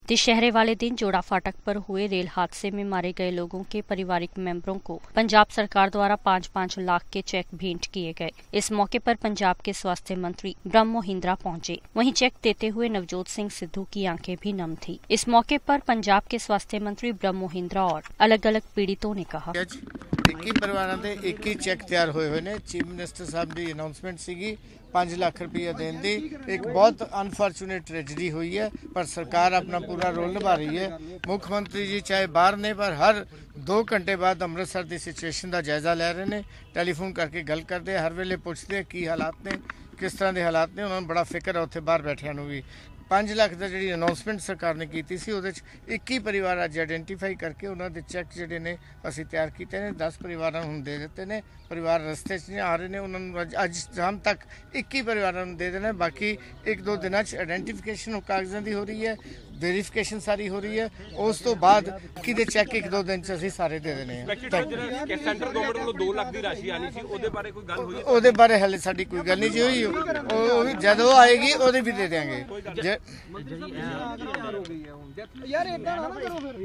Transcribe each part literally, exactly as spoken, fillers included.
दशहरे वाले दिन जोड़ा फाटक पर हुए रेल हादसे में मारे गए लोगों के पारिवारिक मेंबरों को पंजाब सरकार द्वारा पाँच पाँच लाख के चेक भेंट किए गए। इस मौके पर पंजाब के स्वास्थ्य मंत्री ब्रह्म मोहिंद्रा पहुंचे। वहीं चेक देते हुए नवजोत सिंह सिद्धू की आंखें भी नम थी। इस मौके पर पंजाब के स्वास्थ्य मंत्री ब्रह्म मोहिंद्रा और अलग अलग पीड़ितों ने कहा, इक्की परिवारों के इक्की चेक तैयार होए हुए ने। चीफ मिनिस्टर साहब की अनाउंसमेंट सी पाँच लाख रुपया देने की। एक बहुत अनफॉर्चुनेट ट्रेजिडी हुई है, पर सरकार अपना पूरा रोल निभा रही है। मुख्यमंत्री जी चाहे बाहर ने, पर हर दो घंटे बाद अमृतसर की सिचुएशन का जायजा ले रहे हैं। टैलीफोन करके गल करते, हर वेले पूछते की हालात ने, किस तरह के हालात ने। उन्होंने बड़ा फिक्र है उत्थे बाहर बैठिया भी। पाँच लाख का जी अनाउंसमेंट सरकार ने की सी, वो इक्की परिवार अज आइडेंटिफाई करके उन्होंने चैक जोड़े ने असी तैयार किए हैं। दस परिवार हूँ दे दिते हैं। परिवार रस्ते च आ रहे हैं, उन्होंने अज शाम तक इक्की परिवार दे देना। बाकी एक दो दिन आइडेंटिफिकेशन कागजां की हो रही है, वेरीफिकेशन सारी हो रही है। उस तो बाद कि चैक एक दो दिन असी सारे दे देने। ਉਹਦੇ ਬਾਰੇ ਹਲੇ ਸਾਡੀ ਕੋਈ ਗੱਲ ਨਹੀਂ ਜੀ ਹੋਈ। ਉਹ ਜਦੋਂ ਆਏਗੀ ਉਹਦੇ ਵੀ ਦੇ ਦੇਾਂਗੇ। ਯਾਰ ਇਦਾਂ ਨਾ ਕਰੋ ਫਿਰ।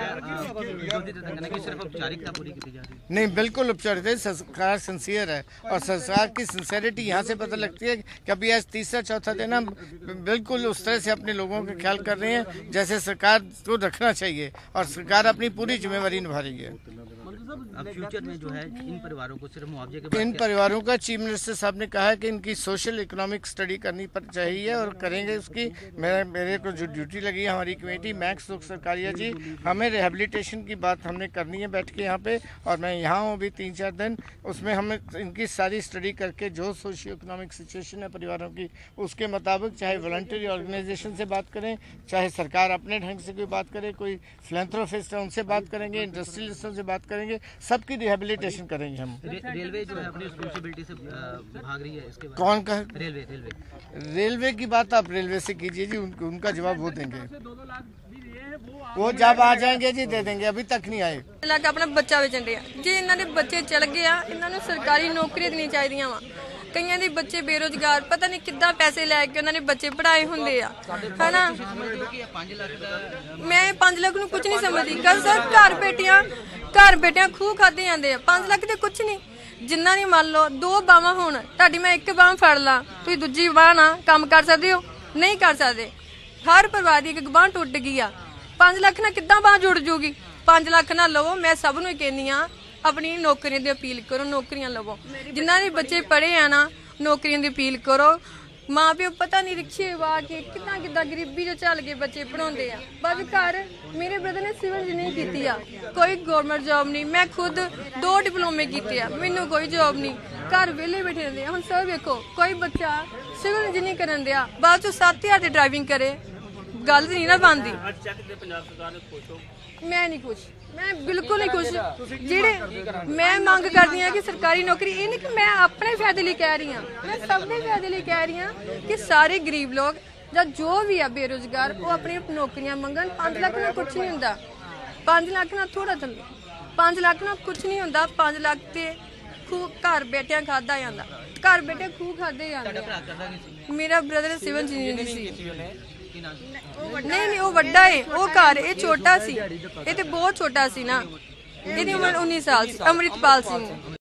सिर्फ औपचारिकता पूरी की जा रही है। नहीं, बिल्कुल औपचारिकता। सरकार सिंसियर है और सरकार की सिंसियरिटी यहाँ से पता लगती है कि अभी आज तीसरा चौथा दिन हम बिल्कुल उस तरह से अपने लोगों का ख्याल कर रहे हैं जैसे सरकार को रखना चाहिए, और सरकार अपनी पूरी जिम्मेवारी निभा रही है। अब फ्यूचर में जो है इन परिवारों को सिर्फ मुआवजे के इन परिवारों का चीफ मिनिस्टर साहब ने कहा है कि इनकी सोशल इकोनॉमिक स्टडी करनी पर चाहिए और करेंगे उसकी। मेरे मेरे को जो ड्यूटी लगी है हमारी कमेटी मैक्स सुख सरकारिया जी, हमें रिहेबिलिटेशन की बात हमने करनी है बैठ के यहाँ पे, और मैं यहाँ हूँ अभी तीन चार दिन। उसमें हम इनकी सारी स्टडी करके जो सोशियो इकोनॉमिक सिचुएशन है परिवारों की, उसके मुताबिक चाहे वॉलंटरी ऑर्गेनाइजेशन से बात करें, चाहे सरकार अपने ढंग से कोई बात करे, कोई फिलैंथ्रोपिस्ट है उनसे बात करेंगे, इंडस्ट्रियलिस्टों से बात करेंगे, सबकी रिहेबिलिटेशन करेंगे हम। रे, रेलवे जो है अपनी रिस्पॉन्सिबिलिटी से भाग रही है, इसके कौन का रेलवे रेलवे रेलवे की बात आप रेलवे से कीजिए जी, उन, उनका जवाब वो देंगे। वो जब आ जाएंगे जी दे देंगे, अभी तक नहीं आए। ਲੱਗ ਆਪਣਾ ਬੱਚਾ ਵੇਚਣ ਦੇ ਜੇ ਇਹਨਾਂ ਦੇ ਬੱਚੇ ਚਲ ਗਏ ਆ, ਇਹਨਾਂ ਨੂੰ ਸਰਕਾਰੀ ਨੌਕਰੀਆਂ ਦੇਣੀਆਂ ਚਾਹੀਦੀਆਂ ਵਾ। ਕਈਆਂ ਦੇ ਬੱਚੇ ਬੇਰੋਜ਼ਗਾਰ, ਪਤਾ ਨਹੀਂ ਕਿੱਦਾਂ ਪੈਸੇ ਲੈ ਕੇ ਉਹਨਾਂ ਨੇ ਬੱਚੇ ਪੜਾਏ ਹੁੰਦੇ ਆ, ਹਨਾ। ਮੈਂ ਪੰਜ ਲੱਖ ਨੂੰ ਕੁਝ ਨਹੀਂ ਸਮਝਦੀ। ਕੱਲ ਸਰ ਘਰ ਬੇਟੀਆਂ ਘਰ ਬੇਟਿਆਂ ਖੂਹ ਖਾਦੇ ਜਾਂਦੇ ਆ। ਪੰਜ ਲੱਖ ਤੇ ਕੁਝ ਨਹੀਂ। ਜਿੰਨਾ ਨੇ ਮੰਨ ਲਓ ਦੋ ਬਾਹਾਂ ਹੋਣ, ਤੁਹਾਡੀ ਮੈਂ ਇੱਕ ਬਾਹ ਫੜ ਲਾਂ, ਤੁਸੀਂ ਦੂਜੀ ਬਾਹ ਨਾਲ ਕੰਮ ਕਰ ਸਕਦੇ ਹੋ? ਨਹੀਂ ਕਰ ਸਕਦੇ। ਹਰ ਪਰਿਵਾਰ ਦੀ ਇੱਕ ਬਾਹ ਟੁੱਟ ਗਈ ਆ। पांच लाख ना कितना बांह जुड़ जूगी? पांच लाख ना लवो। मैं सब नूं कहनी आ अपनी नौकरियां दी अपील करो, नौकरियां लवो। जिन्हां दे बच्चे पढ़े आ ना, नौकरियां दी अपील करो। माँ प्यो पता नहीं रिक्शे वा के कितना कितना गरीबी जो झल के बच्चे पढ़ाउंदे आ। बस घर मेरे ब्रदर ने सिविल इंजीनियरिंग कीती आ, कोई गवर्नमेंट जॉब नहीं। मैं खुद दो डिप्लोमे कीते आ, मैनूं कोई जॉब नहीं। घर वेले बैठे रहंदे। हुण सब वेखो, कोई बच्चा सिविल इंजीनियरिंग करन दिया, बाद चों सत्त हज़ार दी ड्राइविंग करे, गल नहीं ना बनती। मैं नहीं खुश, मैं बिल्कुल नहीं खुश। जेड़े मैं मांग करती हूँ कि सरकारी नौकरी, ये नहीं कि मैं अपने फायदे लिए कह रही हूँ, मैं सबके फायदे लिए कह रही हूँ कि सारे गरीब लोग या जो भी है बेरोजगार वो अपनी नौकरियां मंगन। पाँच लाख ना कुछ नहीं होंदा, पाँच लाख ना थोड़ा थल्ले, पाँच लाख ना कुछ नहीं होंदा। पाँच लाख ते खूह घर बेटिया खादा जांदा, घर बेटे खूह खादे जांदे। मेरा ब्रदर सिविल इंजीनियर सी। नहीं नहीं वो वड्डा है, वो घर ये छोटा सी, ये तो बहुत छोटा सी ना। ਇਹਦੀ ਉਮਰ उन्नीस साल सी। अमृतपाल सिंह।